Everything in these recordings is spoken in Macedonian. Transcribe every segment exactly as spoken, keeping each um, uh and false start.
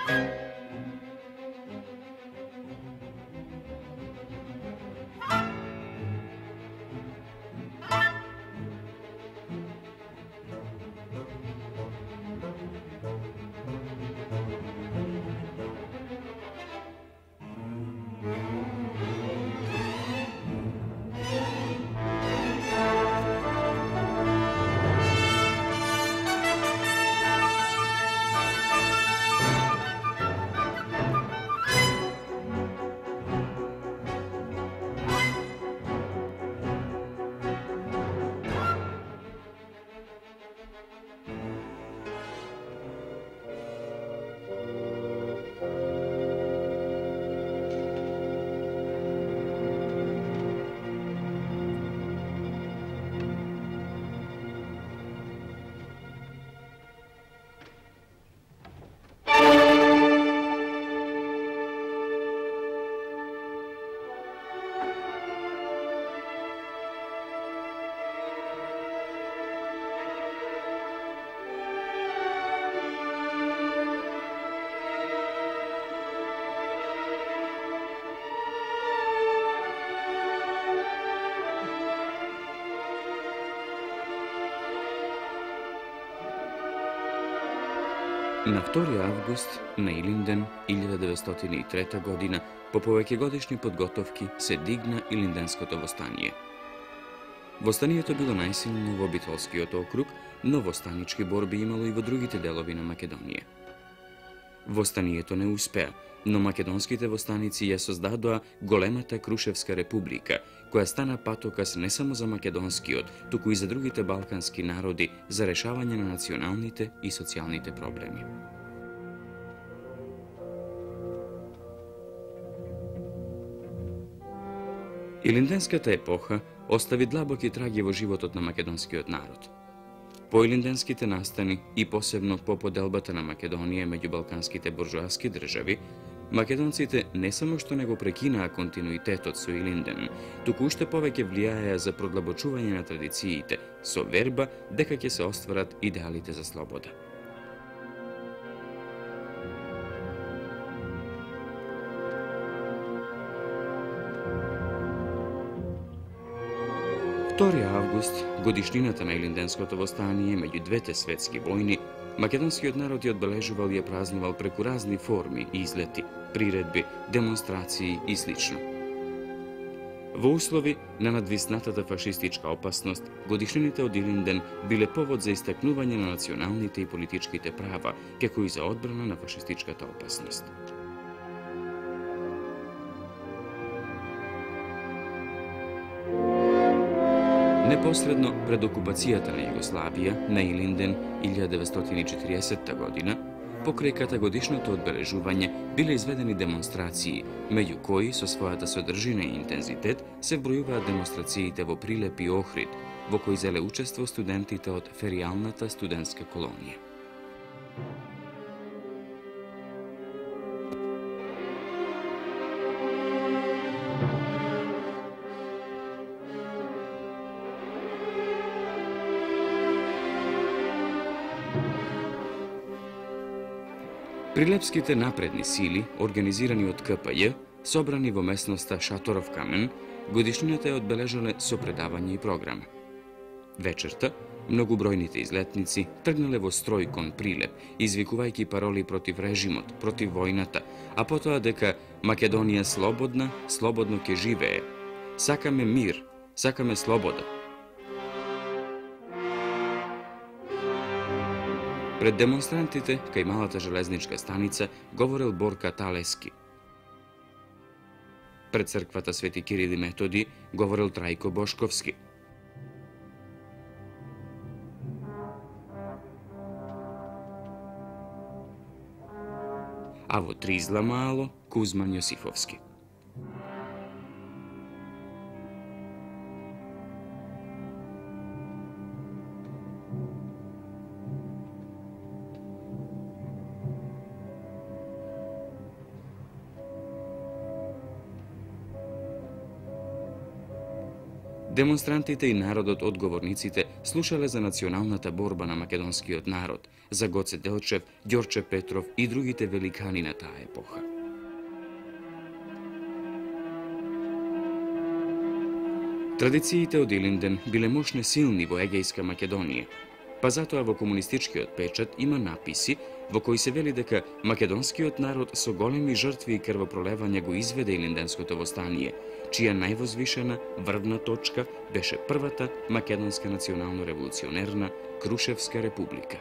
На втори август на Илинден илјада деветстотини и трета година по повеќегодишни подготовки се дигна Илинденското востание. Востанието било најсилно во Битолскиот округ, но востанички борби имало и во другите делови на Македонија. Востанието не успеа, но македонските востаници ја создадоа големата Крушевска република, која стана патокас не само за македонскиот, туку и за другите балкански народи за решавање на националните и социјалните проблеми. Илинденската епоха остави длабоки траги во животот на македонскиот народ. По илинденските настани и посебно по поделбата на Македонија меѓу балканските буржоаски држави, македонците не само што не го прекинаа континуитетот со Илинден, туку уште повеќе влијаеа за продлабочување на традициите, со верба дека ќе се остварат идеалите за слобода. втори август, годишнината на Илинденското востание меѓу двете светски војни, македонскиот народ ја одбележувал и ја празнувал преку разни форми и излети, приредби, демонстрации и слично. Во услови на надвиснатата фашистичка опасност, годишнините од Илинден биле повод за истакнување на националните и политичките права, како и за одбрана на фашистичката опасност. Непосредно пред окупацијата на Југославија на Илинден илјада деветстотини и четириесетта година, покрај катагодишното одбележување биле изведени демонстрации, меѓу кои со својата содржина и интензитет се вбројуваат демонстрациите во Прилеп и Охрид, во кои зеле учество студентите од феријалната студентска колонија. Прилепските напредни сили, организирани од Ка Пе Ј, собрани во местноста Шаторов камен, годишнината ја одбележале со предавање и програма. Вечерта, многобројните излетници тргнале во строј кон Прилеп, извикувајќи пароли против режимот, против војната, а потоа дека Македонија слободна, слободно ќе живее. Сакаме мир, сакаме слобода. Пред демонстрантите кај малата железничка станица говорел Борка Талески. Пред црквата Свети Кирил и Методи говорел Трајко Бошковски. А во Тризла мало Кузман Јосифовски. демонстрантите и народот одговорниците слушале за националната борба на македонскиот народ, за Гоце Делчев, Ѓорче Петров и другите великани на таа епоха. Традициите од Илинден биле мощне силни во Егејска Македонија, па затоа во комунистичкиот печат има написи во кои се вели дека македонскиот народ со големи жртви и крвопролевања го изведе Илинденското востание, чија највозвишена врвна точка беше првата македонска национално-револуционерна Крушевска република.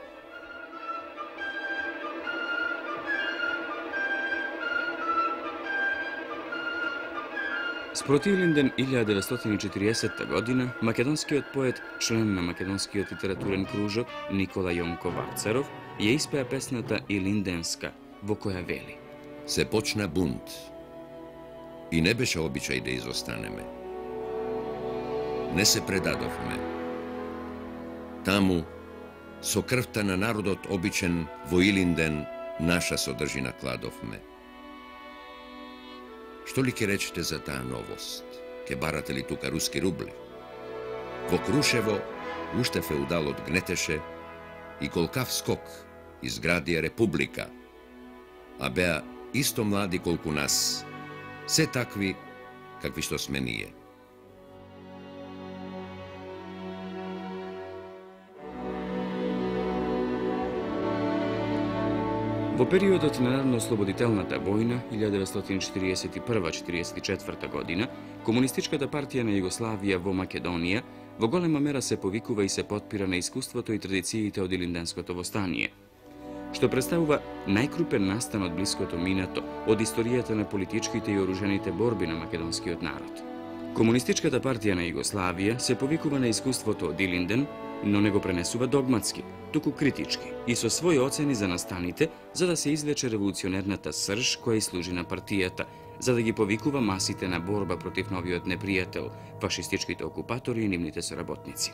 Спроти Илинден илјада деветстотини и четириесетта година, македонскиот поет, член на македонскиот литературен кружок Никола Јонко Варцаров ја испеа песната Илинденска, во која вели: Се почна бунт и не беше обичај да изостанеме. Не се предадовме. Таму, со крвта на народот обичен во Илинден, наша содржина кладовме. Што ли ке речете за таа новост? Ке барате ли тука руски рубли? Во Крушево уште феудалот гнетеше и колкав скок изградија република, а беа исто млади колку нас, се такви какви што сме ние. Во периодот на Народно-ослободителната војна илјада деветстотини четириесет и прва до четириесет и четврта година, Комунистичката партија на Југославија во Македонија во голема мера се повикува и се потпира на искуството и традициите од Илинденското востание, што представува најкрупен настан од блиското минато, од историјата на политичките и оружените борби на македонскиот народ. Комунистичката партија на Југославија се повикува на искуството од Илинден, но не го пренесува догматски, туку критички и со своји оцени за настаните, за да се извлече револуционерната срж која и служи на партијата, за да ги повикува масите на борба против новиот непријател, фашистичките окупатори и нивните соработници.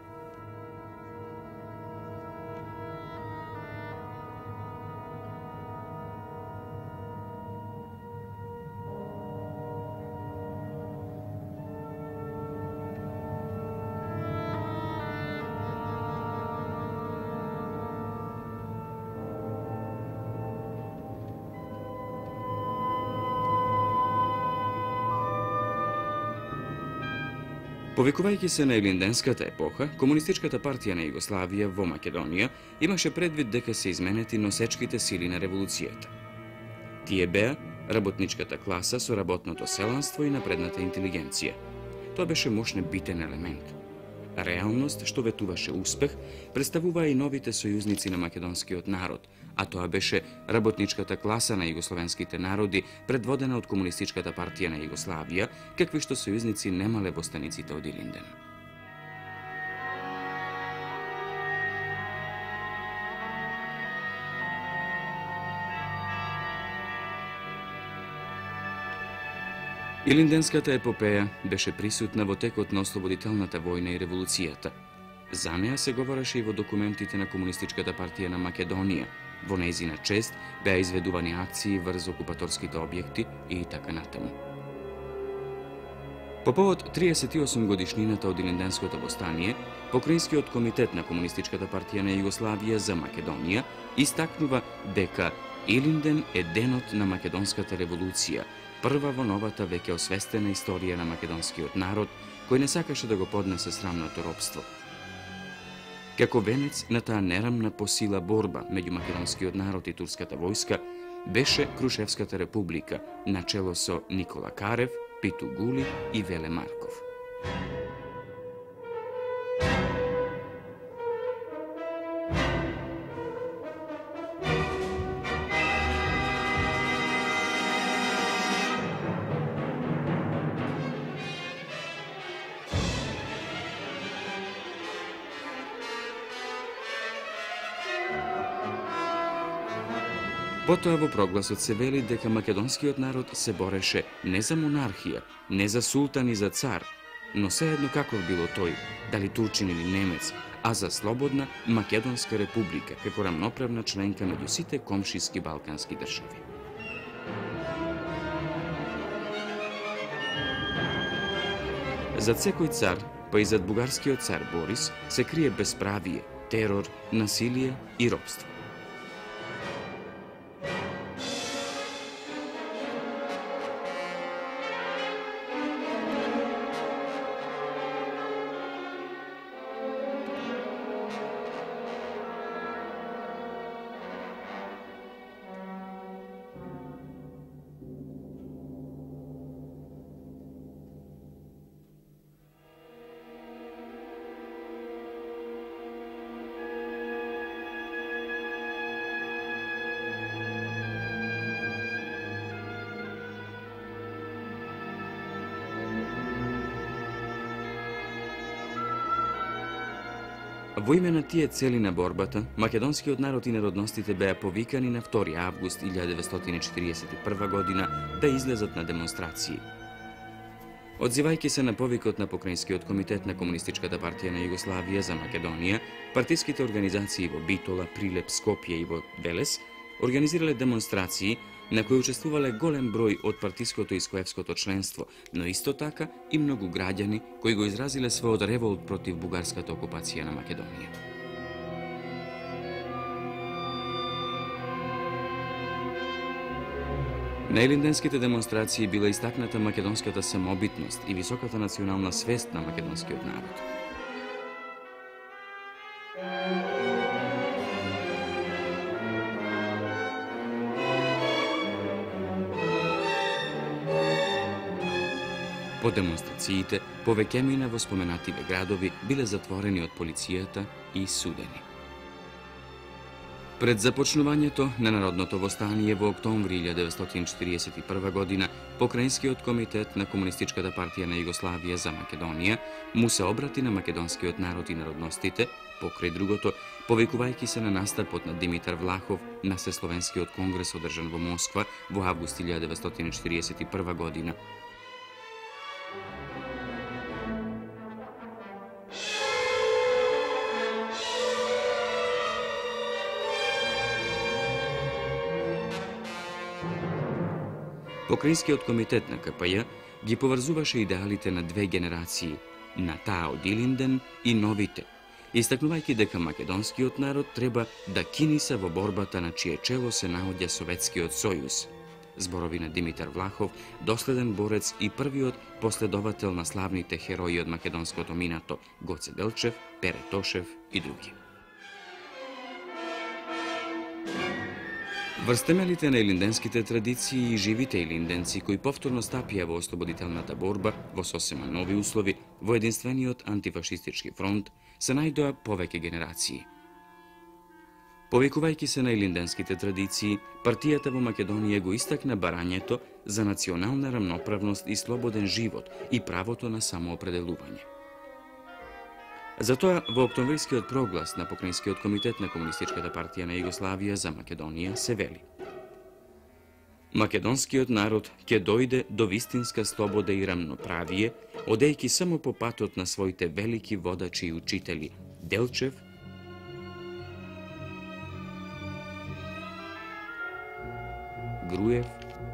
Повикувајќи се на Илинденската епоха, Комунистичката партија на Југославија во Македонија имаше предвид дека се изменети носечките сили на револуцијата. Тие беа работничката класа со работното селанство и напредната интелигенција. Тоа беше мощен битен елемент. Реалност што ветуваше успех представуваа и новите сојузници на македонскиот народ, а тоа беше работничката класа на југословенските народи, предводена од Комунистичката партија на Југославија, какви што сојузници немале во станиците од Илинден. Илинденската епопеја беше присутна во текот на ослободителната војна и револуцијата. За неа се говореше и во документите на Комунистичката партија на Македонија. Во нејзина чест беа изведувани акции врз окупаторските објекти и така натаму. По повод триесет и осум годишнината од Илинденското востание, Покраинскиот комитет на Комунистичката партија на Југославија за Македонија истакнува дека Илинден е денот на македонската револуција, прва во новата веќе освестена историја на македонскиот народ, кој не сакаше да го поднесе срамното робство. Како венец на таа нерамна по сила борба меѓу македонскиот народ и турската војска, беше Крушевската република, начело со Никола Карев, Питу Гули и Веле Марков. Потоа во прогласот се вели дека македонскиот народ се бореше не за монархија, не за султан и за цар, но сеедно каков било тој, дали турчин или немец, а за слободна Македонска република, како рамноправна членка меѓу сите комшиски балкански држави. Зад секој цар, па и зад бугарскиот цар Борис, се крие безправие, терор, насилие и робство. Во име на тие цели на борбата, македонскиот народ и народностите беа повикани на втори август илјада деветстотини четиридесет и прва година да излезат на демонстрации. Одзивајќи се на повикот на Покраинскиот комитет на Комунистичката партија на Југославија за Македонија, партиските организации во Битола, Прилеп, Скопје и во Велес организирале демонстрации на кои учествувале голем број од партиското и скоевското членство, но исто така и многу граѓани кои го изразиле својот револт против бугарската окупација на Македонија. На елинденските демонстрации била истакната македонската самобитност и високата национална свест на македонскиот народ. По демонстрациите, повеќемина во споменативе градови биле затворени од полицијата и судени. Пред започнувањето на народното востание во октомври илјада деветстотини четиридесет и прва година, Покраинскиот комитет на Комунистичката партија на Југославија за Македонија му се обрати на македонскиот народ и народностите, покрај другото, повикувајќи се на настапот на Димитар Влахов на Сесловенскиот конгрес одржан во Москва во август илјада деветстотини четиридесет и прва година. Покраинскиот комитет на Ка П Ј ги поврзуваше идеалите на две генерации, на таа од Илинден и новите, истакнувајќи дека македонскиот народ треба да киниса во борбата на чие чело се наоѓа Советскиот сојуз. Зборови на Димитар Влахов, доследен борец и првиот последовател на славните херои од македонското минато Гоце Делчев, Пере Тошев и други. Врз темелите на илинденските традиции и живите илинденци кои повторно стапија во ослободителната борба во сосема нови услови во единствениот антифашистички фронт се најдоа повеќе генерации. Повикувајќи се на илинденските традиции, партијата во Македонија го истакна барањето за национална рамноправност и слободен живот и правото на самоопределување. Затоа, во октомврискиот проглас на Покраинскиот комитет на Комунистичката партија на Југославија за Македонија се вели: Македонскиот народ ќе дојде до вистинска слобода и рамноправие, одејќи само по патот на своите велики водачи и учители Делчев, Груев,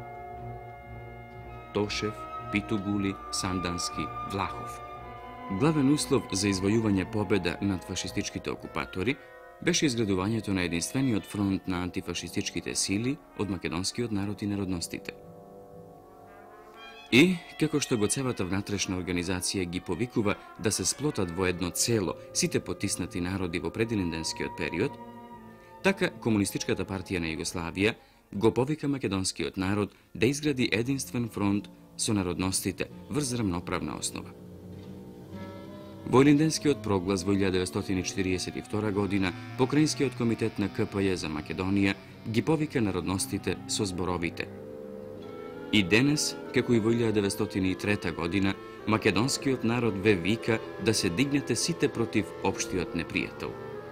Тошев, Питугули, Сандански, Влахов. Главен услов за извојување победа над фашистичките окупатори беше изградувањето на единствениот фронт на антифашистичките сили од македонскиот народ и народностите. И, како што го целата внатрешна организација ги повикува да се сплотат во едно цело сите потиснати народи во предилинденскиот период, така Комунистичката партија на Југославија го повика македонскиот народ да изгради единствен фронт со народностите врз рамноправна основа. Во илинденскиот проглас во илјада деветстотини четиридесет и втора година, Покраинскиот комитет на Ка П Ј за Македонија ги повика народностите со зборовите: И денес, како и во илјада деветстотини и трета година, македонскиот народ ве вика да се дигнете сите против општиот непријател.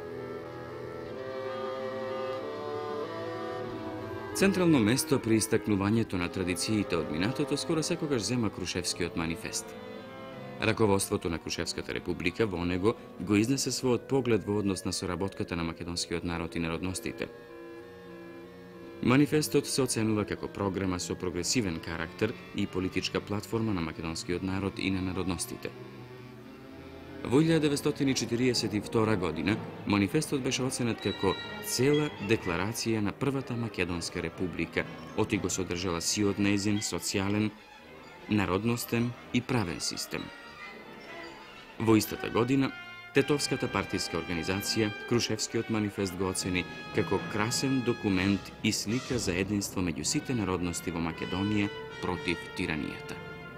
Централно место при истакнувањето на традициите од минатото скоро секогаш зема Крушевскиот манифест. Раководството на Крушевската република во него го изнесе својот поглед во однос на соработката на македонскиот народ и народностите. Манифестот се оценува како програма со прогресивен карактер и политичка платформа на македонскиот народ и на народностите. Во илјада деветстотини четириесет и втора година, манифестот беше оценет како цела декларација на првата Македонска република, оти го содржала сиот нејзин социјален, народностен и правен систем. Во истата година, Тетовската партиска организација, Крушевскиот манифест го оцени како красен документ и слика за единство меѓу сите народности во Македонија против тиранијата.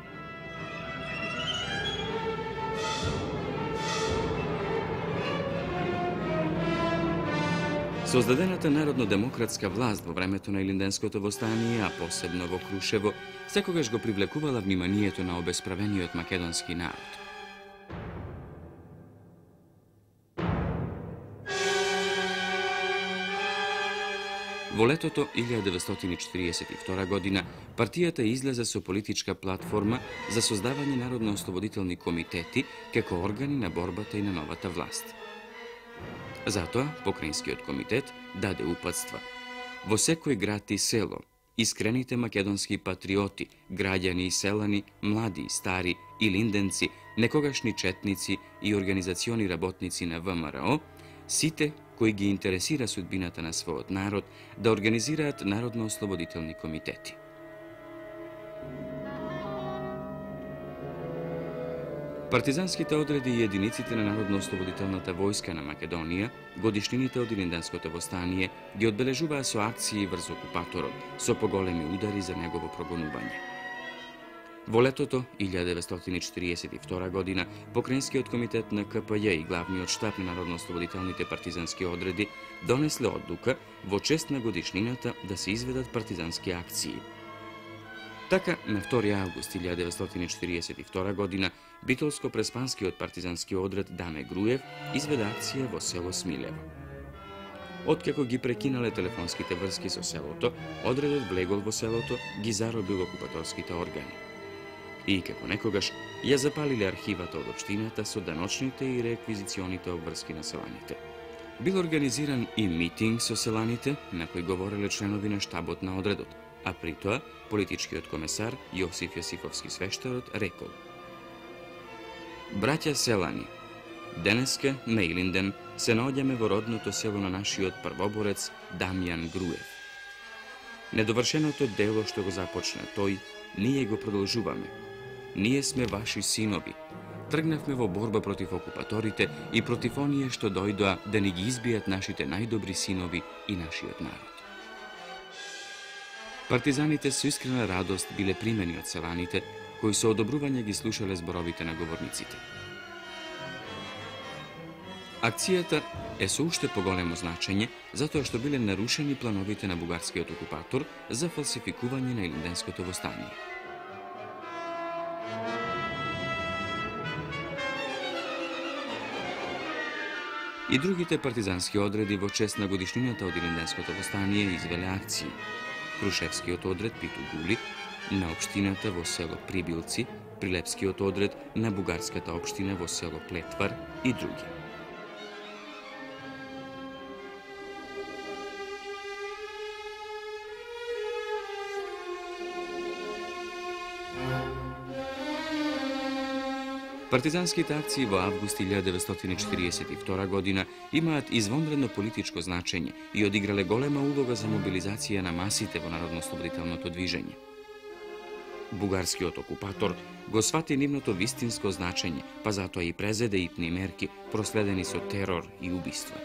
Создадената народно-демократска власт во времето на Илинденското востание, а посебно во Крушево, секогаш го привлекувала вниманието на обесправениот македонски народ. Во летото илјада деветстотини четириесет и втора година, партијата излезе со политичка платформа за создавање народно-ослободителни комитети како органи на борбата и на новата власт. Затоа, Покраинскиот комитет даде упатства. Во секој град и село, искрените македонски патриоти, граѓани и селани, млади и стари, илинденци, некогашни четници и организациони работници на ВМРО, сите кои ги интересира судбината на својот народ, да организираат народно-ослободителни комитети. Партизанските одреди и единиците на Народно-ослободителната војска на Македонија годишнините од Илинденското востание ги одбележуваа со акции врз окупаторот, со поголеми удари за негово прогонување. Во летото илјада деветстотини четириесет и втора година, Покраинскиот комитет на ка пе ј и главниот штаб на Народно-ослободителните партизански одреди донесле одлука во чест на годишнината да се изведат партизански акции. Така, на втори август илјада деветстотини четириесет и втора година, Битолско-преспанскиот партизански одред Даме Груев изведе акција во село Смилево. Откако ги прекинале телефонските врски со селото, одредот влегол во селото, ги заробил окупаторските органи. И, како некогаш, ја запалиле архивата од општината со даночните и реквизиционите обврски на селаните. Бил организиран и митинг со селаните, на кој говореле членови на штабот на одредот, а при тоа политичкиот комесар Јосиф Јосифовски свештарот рекол: Браќа селани, денеска на Илинден се наоѓаме во родното село на нашиот првоборец Дамјан Груев. Недовршеното дело што го започна тој, ние го продолжуваме. Ние сме ваши синови. Тргнавме во борба против окупаторите и против оние што дојдоа да ни ги избијат нашите најдобри синови и нашиот народ. Партизаните со искрена радост биле примени од селаните, кои со одобрување ги слушале зборовите на говорниците. Акцијата е со уште поголемо значење, затоа што биле нарушени плановите на бугарскиот окупатор за фалсификување на Илинденското востание. И другите партизански одреди во чест на годишнината од Илинденското востание извеле акции. Крушевскиот одред Питу Гули, на општината во село Прибилци, Прилепскиот одред на бугарската општина во село Плетвар и други. Партизанските акции во август илјада деветстотини четириесет и втора година имаат извонредно политичко значење и одиграле голема улога за мобилизација на масите во народно-ослободителното движење. Бугарскиот окупатор го свати нивното вистинско значење, па затоа и презеде ипни мерки, проследени со терор и убиства.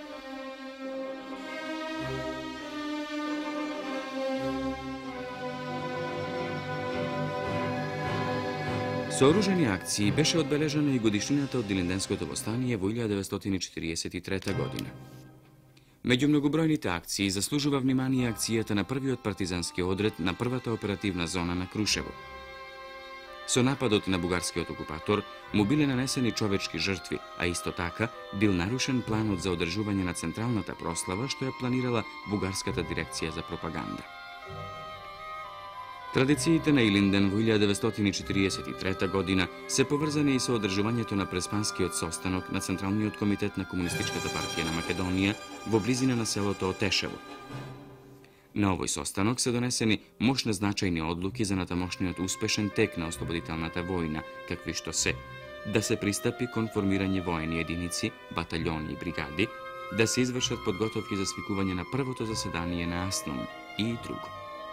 Со оружени акции беше одбележана и годишнината од Илинденското востание во илјада деветстотини четириесет и трета година. Меѓу многобројните акции заслужува внимание акцијата на првиот партизански одред на првата оперативна зона на Крушево. Со нападот на бугарскиот окупатор му биле нанесени човечки жртви, а исто така бил нарушен планот за одржување на централната прослава што ја планирала бугарската дирекција за пропаганда. Традициите на Илинден во илјада деветстотини четириесет и трета година се поврзани и со одржувањето на преспанскиот состанок на Централниот комитет на Комунистичката партија на Македонија во близина на селото Отешево. На овој состанок се донесени мощно значајни одлуки за натамошниот успешен тек на ослободителната војна, какви што се да се пристапи кон формирање воени единици, батальони и бригади, да се извршат подготовки за свикување на првото заседание на АСНОМ и друго.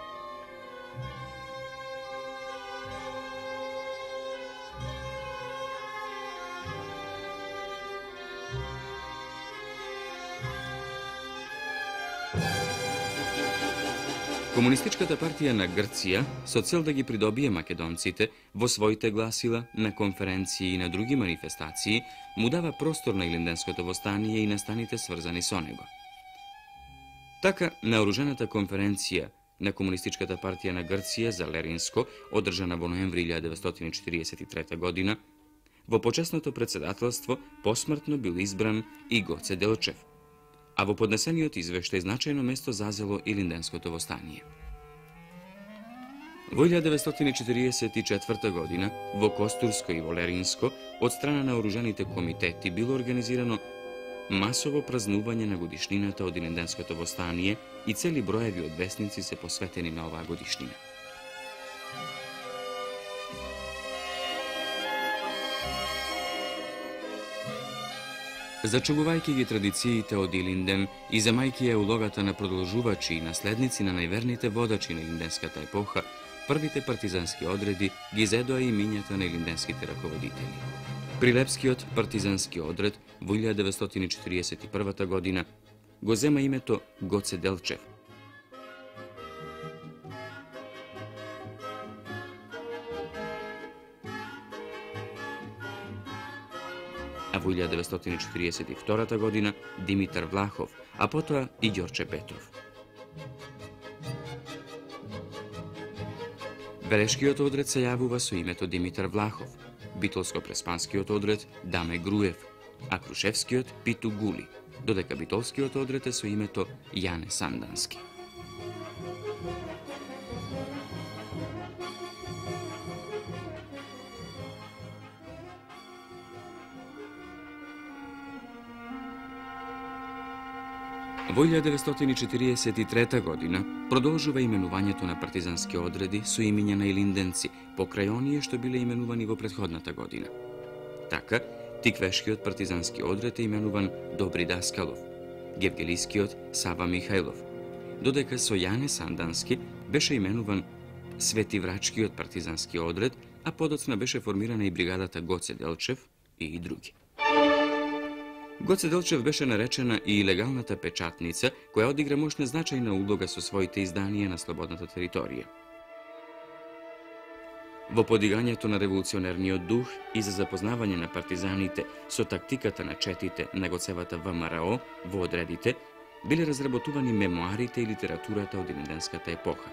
Комунистичката партија на Грција, со цел да ги придобие македонците, во своите гласила, на конференции и на други манифестации, му дава простор на Илинденското востание и настаните сврзани со него. Така, наоружената конференција на Комунистичката партија на Грција за Леринско, одржана во ноември илјадесетстотини четиридесет и трета година, во почесното председателство посмртно бил избран и Гоце Делчев, а во поднесениот извештај значајно место зазело Илинденското востание. Во илјадесетстотини четиридесет и четврта година во Костурско и во Леринско од страна на оружените комитети било организирано масово празнување на годишнината од Илинденското востание и цели броеви од весници се посветени на оваа годишнина. Зачувувајќи ги традициите од Илинден и земајќи ја улогата на продолжувачи и наследници на најверните водачи на илинденската епоха, првите партизански одреди ги зедоа имињата на илинденските раководители. Прилепскиот партизански одред во илјадесетстотини четиридесет и прва година го зема името Гоце Делчев. А во илјадесетстотини четиридесет и втора година Димитар Влахов, а потоа и Ѓорче Петров. Белешкиот одред се јавува со името Димитар Влахов, Битолско-преспанскиот одред Даме Груев, а Крушевскиот Питу Гули, додека Битолскиот одред е со името Јане Сандански. Во илјадесетстотини четиридесет и трета година продолжува именувањето на партизански одреди со имиња на илинденци, покрај оние што биле именувани во претходната година. Така, Тиквешкиот партизански одред е именуван Добри Даскалов, Гевгелискиот Сава Михајлов, додека со Јане Сандански беше именуван Светиврачкиот партизански одред, а подоцна беше формирана и бригадата Гоце Делчев и други. Гоце Делчев беше наречена и легалната печатница, која одигра мощна значајна улога со своите изданија на слободната територија. Во подигањето на револуционерниот дух и за запознавање на партизаните со тактиката на четите на Гоцевата ВМРО во одредите, биле разработувани мемуарите и литературата од илинденската епоха.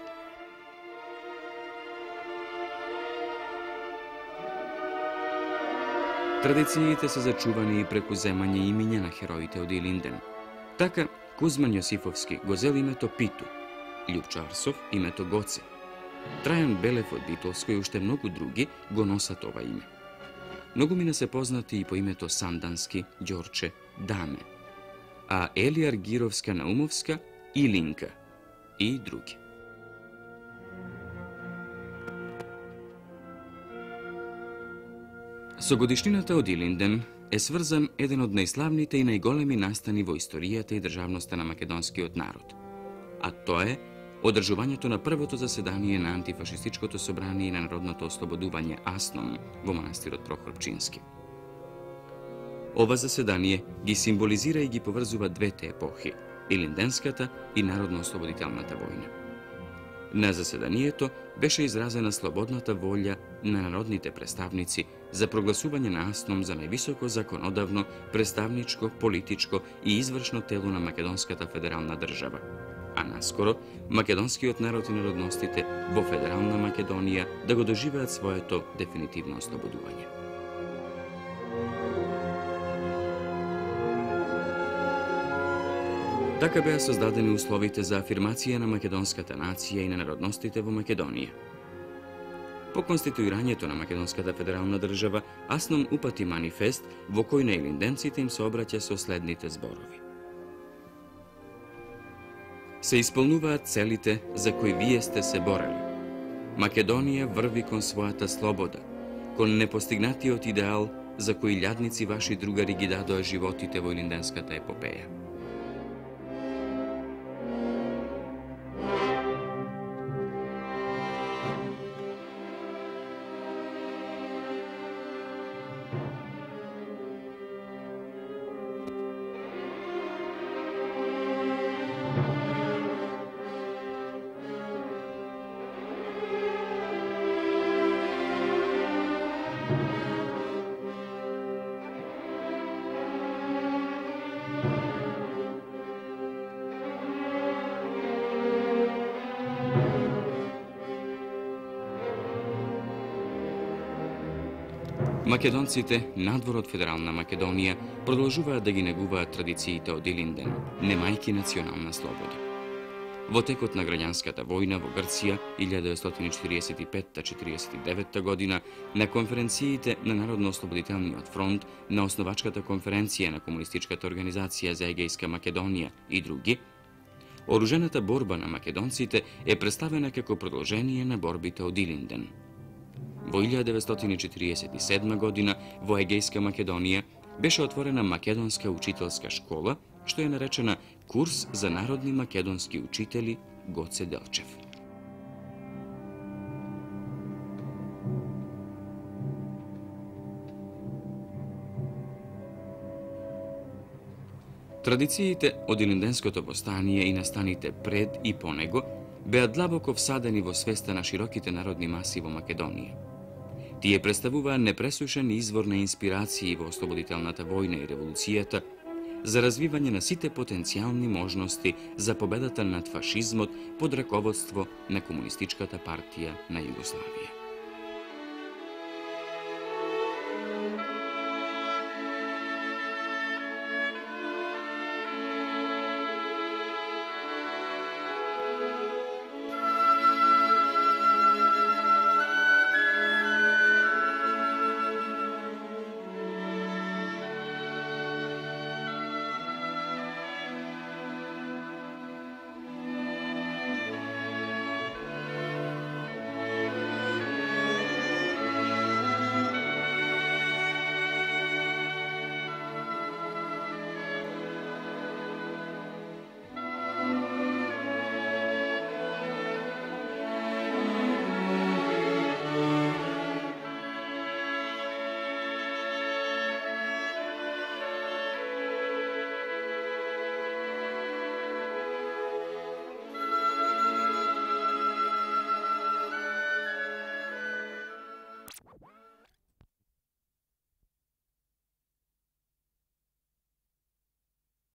Традициите се зачувани и преку земање имиња на хероите од Илинден. Така, Кузман Јосифовски го зел името Питу, Љупчо Арсов името Гоце, Трајан Белев од Битолско и уште многу други го носат ова име. Многумина се познати и по името Сандански, Ѓорче, Даме, а Елија Аргировска Наумовска, Илинка и други. Со годишнината од Илинден е сврзан еден од најславните и најголеми настани во историјата и државноста на македонскиот народ, а тоа е одржувањето на првото заседание на антифашистичкото собрание на народното ослободување АСНОМ во манастирот Прохор Пчински. Ова заседание ги символизира и ги поврзува двете епохи – Илинденската и народно-ослободителната војна. На заседанието беше изразена слободната волја на народните представници за прогласување на АСНОМ за највисоко законодавно, представничко, политичко и извршно тело на македонската федерална држава, а наскоро македонскиот народ и народностите во Федерална Македонија да го доживеат своето дефинитивно ослободување. Така беа создадени условите за афирмација на македонската нација и на народностите во Македонија. По конституирањето на Македонската федерална држава, АСНОМ упати манифест во кој на илинденците им се обраќа со следните зборови. се исполнуваат целите за кои вие сте се борели. Македонија врви кон својата слобода, кон непостигнатиот идеал за кои лјадници ваши другари ги дадоа животите во илинденската епопеја. Македонците, надвор од Федерална Македонија, продолжуваат да ги негуваат традициите од Илинден, немајки национална слобода. Во текот на граѓанската војна во Грција илјадесет деветстотини четириесет и петта до четириесет и деветта година, на конференциите на Народно-ослободителниот фронт, на основачката конференција на Комунистичката организација за Егејска Македонија и други, оружената борба на македонците е представена како продолжение на борбите од Илинден. Во илјадесет деветстотини четириесет и седма година во Егејска Македонија беше отворена Македонска учителска школа, што е наречена Курс за народни македонски учители Гоце Делчев. Традициите од Илинденското востание и настаните пред и по него беа длабоко всадени во свеста на широките народни маси во Македонија. Тие представуваа непресушен извор на инспирации во ослободителната војна и револуцијата за развивање на сите потенцијални можности за победата над фашизмот под раководство на Комунистичката партија на Југославија.